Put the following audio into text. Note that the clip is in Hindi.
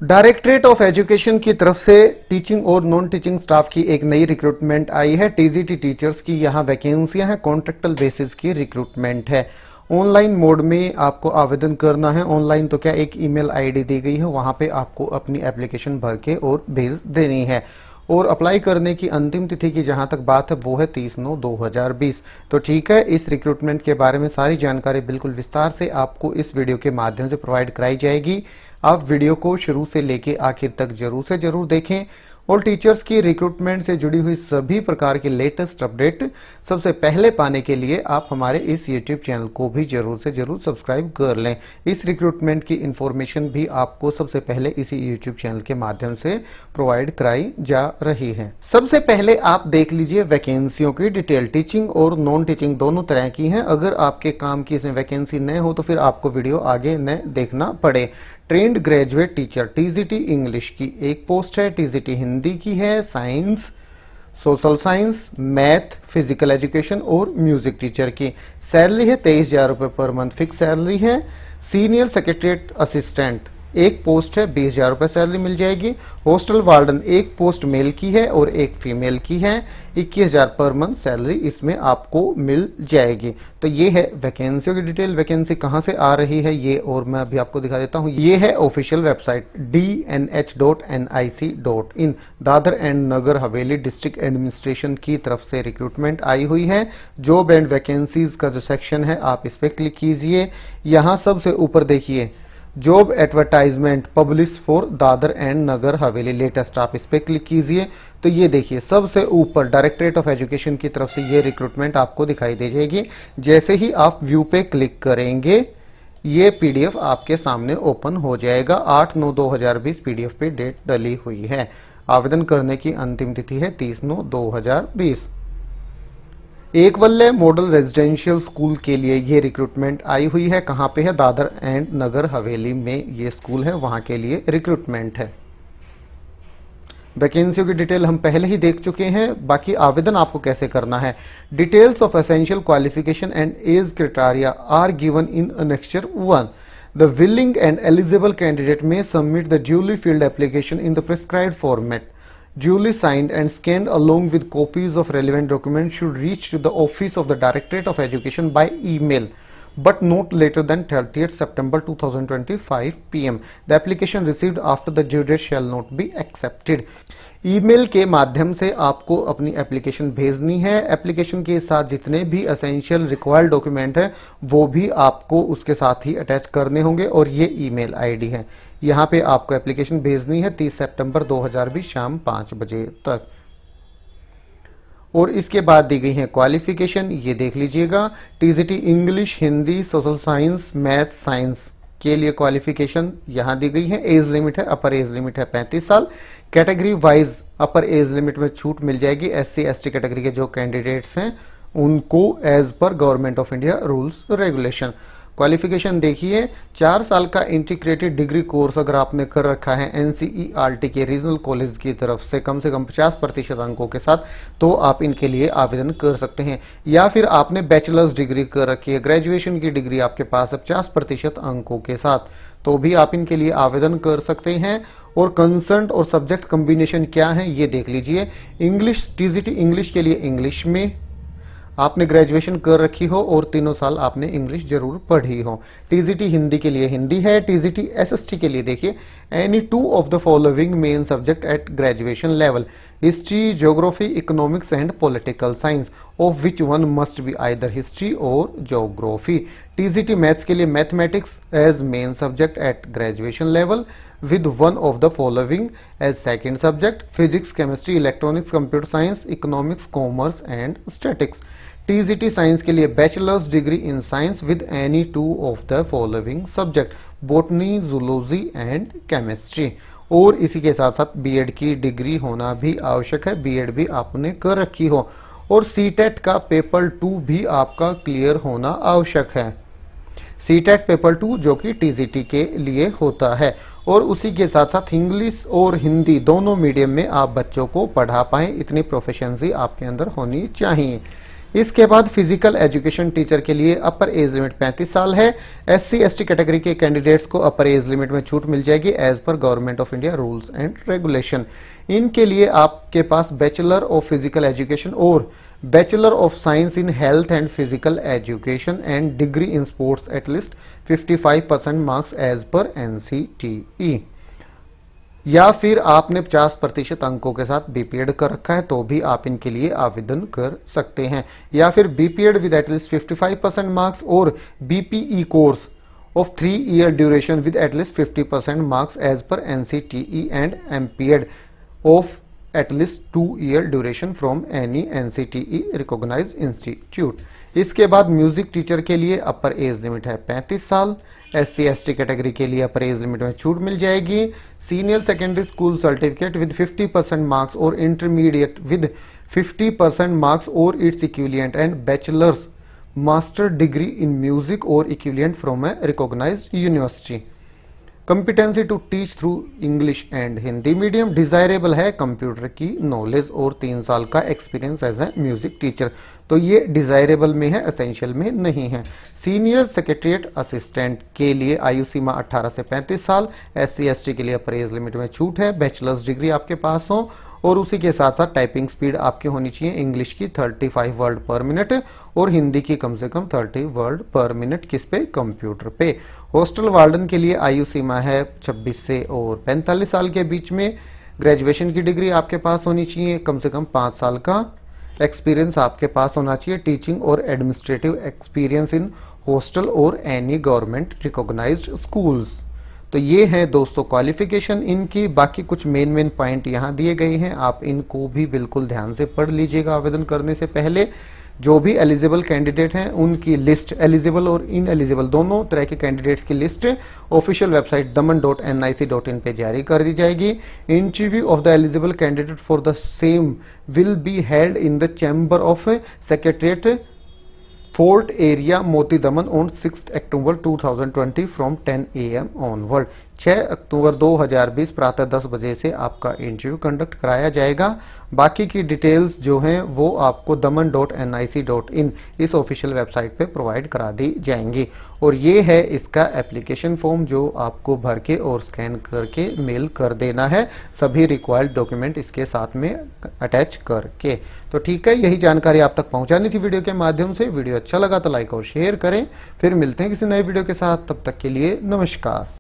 डायरेक्टरेट ऑफ एजुकेशन की तरफ से टीचिंग और नॉन टीचिंग स्टाफ की एक नई रिक्रूटमेंट आई है। टीजीटी टीचर्स की यहाँ वैकेंसियां हैं, कॉन्ट्रेक्चुअल बेसिस की रिक्रूटमेंट है। ऑनलाइन मोड में आपको आवेदन करना है। ऑनलाइन तो क्या, एक ईमेल आईडी दी गई है, वहां पे आपको अपनी एप्लीकेशन भर के और भेज देनी है। और अप्लाई करने की अंतिम तिथि की जहां तक बात है वो है 30/9/2020। तो ठीक है, इस रिक्रूटमेंट के बारे में सारी जानकारी बिल्कुल विस्तार से आपको इस वीडियो के माध्यम से प्रोवाइड कराई जाएगी। आप वीडियो को शुरू से लेके आखिर तक जरूर से जरूर देखें और टीचर्स की रिक्रूटमेंट से जुड़ी हुई सभी प्रकार की लेटेस्ट अपडेट सबसे पहले पाने के लिए आप हमारे इस YouTube चैनल को भी जरूर से जरूर सब्सक्राइब कर लें। इस रिक्रूटमेंट की इंफॉर्मेशन भी आपको सबसे पहले इसी YouTube चैनल के माध्यम से प्रोवाइड कराई जा रही है। सबसे पहले आप देख लीजिए वैकेंसियों की डिटेल। टीचिंग और नॉन टीचिंग दोनों तरह की हैं। अगर आपके काम की इसमें वैकेंसी न हो तो फिर आपको वीडियो आगे न देखना पड़े। Trained graduate teacher TGT English की एक पोस्ट है, टीजीटी हिंदी की है, science, social science, math, physical education और म्यूजिक टीचर की। सैलरी है 23,000 रुपए पर मंथ फिक्स सैलरी है। सीनियर सेक्रेटरीट असिस्टेंट एक पोस्ट है, 20,000 रुपए सैलरी मिल जाएगी। हॉस्टल वार्डन एक पोस्ट मेल की है और एक फीमेल की है, 21,000 पर मंथ सैलरी इसमें आपको मिल जाएगी। तो ये है वैकेंसियों की डिटेल। वैकेंसी कहां से आ रही है ये और मैं अभी आपको दिखा देता हूं। ये है official website dnh.nic.in। Dadra and Nagar Haveli district administration की तरफ से रिक्रूटमेंट आई हुई है। जॉब एंड वैकेंसीज का जो सेक्शन है आप इस पे क्लिक कीजिए। यहां सबसे ऊपर देखिए job advertisement publish for Dadra and Nagar Haveli latest, आप इस पे क्लिक कीजिए। तो ये देखिए सबसे ऊपर डायरेक्टरेट ऑफ एजुकेशन की तरफ से ये रिक्रूटमेंट आपको दिखाई दे जाएगी। जैसे ही आप व्यू पे क्लिक करेंगे ये पीडीएफ आपके सामने ओपन हो जाएगा। 8/9/2020 पीडीएफ पे डेट डली हुई है। आवेदन करने की अंतिम तिथि है 30/9/2020। एकवल्य मॉडल रेजिडेंशियल स्कूल के लिए ये रिक्रूटमेंट आई हुई है। कहां पे है? दादर एंड नगर हवेली में ये स्कूल है, वहां के लिए रिक्रूटमेंट है। वैकेंसियों की डिटेल हम पहले ही देख चुके हैं। बाकी आवेदन आपको कैसे करना है। Details of essential qualification and age criteria are given in annexure 1। The willing and eligible candidate may submit the duly filled application in the prescribed format. Duly signed and scanned along with copies of relevant documents should reach to the office of the Directorate of Education by email, but not later than 30th September 2025 PM. The application received after the due date shall not be accepted. Email के माध्यम से आपको अपनी एप्लीकेशन भेजनी है। एप्लीकेशन के साथ जितने भी एसेंशियल रिक्वायर्ड डॉक्यूमेंट है वो भी आपको उसके साथ ही अटैच करने होंगे और ये ईमेल आईडी है। यहाँ पे आपको एप्लीकेशन भेजनी है 30 सितंबर 2020 शाम 5 बजे तक। और इसके बाद दी गई है क्वालिफिकेशन, ये देख लीजिएगा। TGT English, Hindi, social science, math, science के लिए क्वालिफिकेशन यहाँ दी गई है। एज लिमिट है, अपर एज लिमिट है 35 साल। Category wise upper age limit में छूट मिल जाएगी। एससी एसटी कैटेगरी के जो कैंडिडेट्स हैं उनको as per government of India rules regulation. Qualification देखिए, 4 साल का इंटीग्रेटेड डिग्री कोर्स अगर आपने कर रखा है एनसीईआरटी के रीजनल कॉलेज की तरफ से कम 50% अंकों के साथ, तो आप इनके लिए आवेदन कर सकते हैं। या फिर आपने बैचलर्स डिग्री कर रखी है, ग्रेजुएशन की डिग्री आपके पास है 50% अंकों के साथ, तो भी आप इनके लिए आवेदन कर सकते हैं। और कंसर्न और सब्जेक्ट कॉम्बिनेशन क्या है ये देख लीजिए। इंग्लिश, टीजीटी इंग्लिश के लिए इंग्लिश में आपने ग्रेजुएशन कर रखी हो और 3 साल आपने इंग्लिश जरूर पढ़ी हो। टीजीटी हिंदी के लिए हिंदी है। टीजीटी एसएसटी के लिए देखिए, any 2 of the following main subject at graduation level, history, geography, economics and political science, of which one must be either history और ज्योग्राफी। टीजीटी मैथ्स के लिए mathematics as main subject at graduation level with one of the following as second subject, physics, chemistry, electronics, computer science, economics, commerce and statistics. TGT science के लिए bachelors degree in science with any 2 of the following subject, botany, zoology and chemistry. और इसी के साथ साथ बीएड की डिग्री होना भी आवश्यक है, बीएड भी आपने कर रखी हो। और सीटेट का पेपर 2 भी आपका क्लियर होना आवश्यक है। सीटेट पेपर 2 जो कि टीजीटी के लिए होता है। और उसी के साथ साथ इंग्लिश और हिंदी दोनों मीडियम में आप बच्चों को पढ़ा पाएं, इतनी प्रोफिशिएंसी आपके अंदर होनी चाहिए। इसके बाद फिजिकल एजुकेशन टीचर के लिए अपर एज लिमिट 35 साल है। SC/ST कैटेगरी के कैंडिडेट्स को अपर एज लिमिट में छूट मिल जाएगी as per government of India rules and regulation. इनके लिए आपके पास बैचलर ऑफ फिजिकल एजुकेशन और bachelor of science in health and physical education and degree in sports at least 55% marks as per NCTE, या फिर आपने 50% अंकों के साथ BPED कर रखा है तो भी आप इनके लिए आवेदन कर सकते हैं, या फिर BPED विद एटलीस्ट 55% मार्क्स और BPE course of 3 year duration with at least 50% marks as per NCTE and MPED of at least 2 year duration from any NCTE recognized institute। इसके बाद म्यूजिक टीचर के लिए अपर एज लिमिट है 35 साल। SC/ST कैटेगरी के लिए अपर एज लिमिट में छूट मिल जाएगी। Senior secondary school certificate with 50% marks और इंटरमीडिएट विद 50% मार्क्स और it's equivalent and bachelors master degree in music और equivalent from a recognised university. Competency to teach through English and Hindi medium. Desirable है कंप्यूटर की नॉलेज और 3 साल का experience as a music teacher, तो ये डिजायरेबल में है, एसेंशियल में नहीं है। सीनियर सेक्रेटरिएट असिस्टेंट के लिए आयु सीमा 18 से 35 साल। SC/ST के लिए अपर एज लिमिट में छूट है। बैचलर्स डिग्री आपके पास हो और उसी के साथ साथ टाइपिंग स्पीड आपकी होनी चाहिए इंग्लिश की 35 वर्ड पर मिनट और हिंदी की कम से कम 30 वर्ड पर मिनट। किस पे? कंप्यूटर पे। हॉस्टल वार्डन के लिए आयु सीमा है 26 से और 45 साल के बीच में। ग्रेजुएशन की डिग्री आपके पास होनी चाहिए, कम से कम 5 साल का एक्सपीरियंस आपके पास होना चाहिए। टीचिंग और एडमिनिस्ट्रेटिव एक्सपीरियंस इन हॉस्टल और एनी गवर्नमेंट रिकॉग्नाइज्ड स्कूल्स। तो ये है दोस्तों क्वालिफिकेशन इनकी। बाकी कुछ मेन पॉइंट यहाँ दिए गए हैं, आप इनको भी बिल्कुल ध्यान से पढ़ लीजिएगा आवेदन करने से पहले। जो भी एलिजिबल कैंडिडेट हैं उनकी लिस्ट, एलिजिबल और इन एलिजिबल दोनों तरह के कैंडिडेट्स की लिस्ट ऑफिशियल वेबसाइट daman.nic.in पे जारी कर दी जाएगी। Interview of the eligible candidate for the same will be held in the chamber of secretariat fort area Moti Daman on 6 October 2020 from 10 AM onward. 6 अक्टूबर 2020 प्रातः 10 बजे से आपका इंटरव्यू कंडक्ट कराया जाएगा। बाकी की डिटेल्स जो हैं वो आपको daman.nic.in इस ऑफिशियल वेबसाइट पे प्रोवाइड करा दी जाएंगी। और ये है इसका एप्लीकेशन फॉर्म जो आपको भर के और स्कैन करके मेल कर देना है, सभी रिक्वायर्ड डॉक्यूमेंट इसके साथ में अटैच करके। तो ठीक है, यही जानकारी आप तक पहुंचानी थी वीडियो के माध्यम से। वीडियो अच्छा लगा तो लाइक और शेयर करें। फिर मिलते हैं किसी नए वीडियो के साथ, तब तक के लिए नमस्कार।